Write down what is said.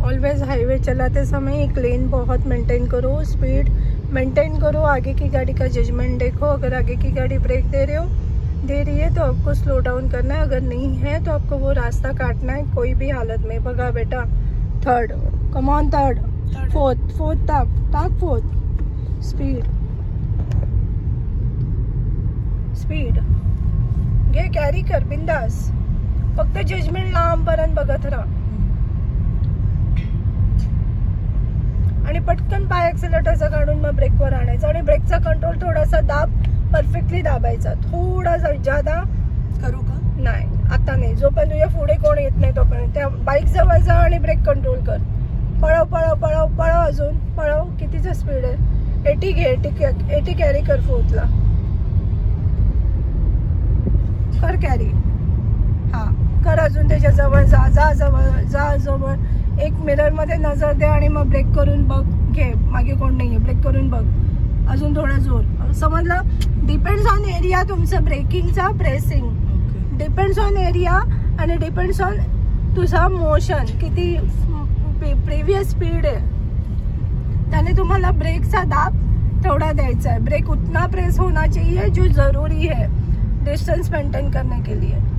Always highway चलाते समय एक लेन बहुत मेंटेन करो, स्पीड मेंटेन करो, आगे की गाड़ी का जजमेंट देखो। अगर आगे की गाड़ी ब्रेक दे रही है तो आपको स्लो डाउन करना है, अगर नहीं है तो आपको वो रास्ता काटना है कोई भी हालत में। बगा बेटा, third, come on third, fourth टाक फोर्थ, स्पीड घे, कॅरी कर बिंदास, फक्त जजमेंट लांबपर्यंत बघत राहा आणि पटकन पाय ॲक्सिलेटरचा काढून मग ब्रेकवर आणायचा आणि ब्रेकचा कंट्रोल थोडासा दाब, परफेक्टली दाबायचा, थोडासा ज्यादा करू का नाही आता नाही, जोपर्यंत तुझ्या पुढे कोण येत नाही तोपर्यंत त्या बाईक जवळ जा आणि ब्रेक कंट्रोल कर, पळव पळव पळव पळव, अजून पळव, कितीचा स्पीड आहे, 80 घे, 80 कॅरी कर, फोर्थला कर कॅरी, हा कर, अजून त्याच्या जवळ जा जवळ एक मिरर मध्ये नजर दे आणि मग ब्रेक करून बघ, घे मागे कोण नाहीये, ब्रेक करून बघ, अजून थोडा जोर, समजलं? डिपेंड्स ऑन एरिया तुमचं ब्रेकिंगचा, प्रेसिंग डिपेंड्स ऑन एरिया आणि डिपेंड्स ऑन तुझा मोशन, किती प्रीवियस स्पीड आहे, त्याने तुम्हाला ब्रेकचा दाब तेवढा द्यायचा है। ब्रेक उतना प्रेस होना चाहिए जो जरूरी है डिस्टेंस मेंटेन करने के लिए।